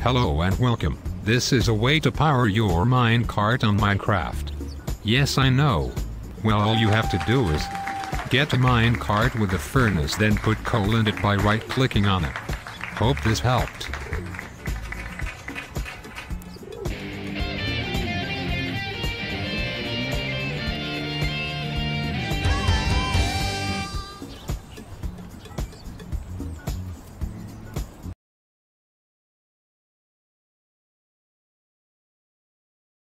Hello and welcome. This is a way to power your minecart on Minecraft. Yes, I know. Well, all you have to do is get a minecart with a furnace, then put coal in it by right-clicking on it. Hope this helped.